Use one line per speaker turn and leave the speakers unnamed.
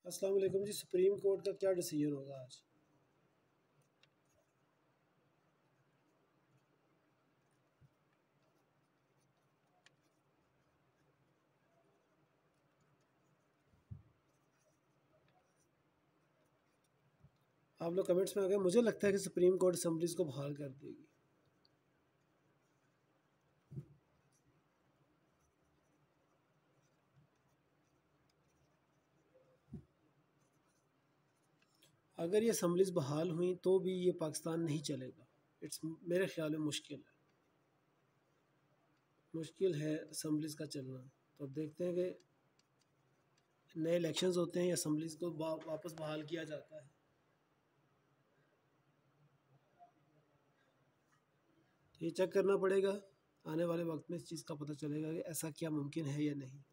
अस्सलाम वालेकुम जी। Supreme court का क्या डिसीजन होगा आज? आप लोग कमेंट्स में आ गए। मुझे लगता है कि सुप्रीम कोर्ट असम्बलीज को बहाल कर देगी। अगर ये असम्बलीज बहाल हुई तो भी ये पाकिस्तान नहीं चलेगा। इट्स मेरे ख्याल में मुश्किल है असम्बलीज का चलना। तो अब देखते हैं कि नए इलेक्शंस होते हैं या असम्बलीज को वापस बहाल किया जाता है। तो ये चेक करना पड़ेगा। आने वाले वक्त में इस चीज़ का पता चलेगा कि ऐसा क्या मुमकिन है या नहीं।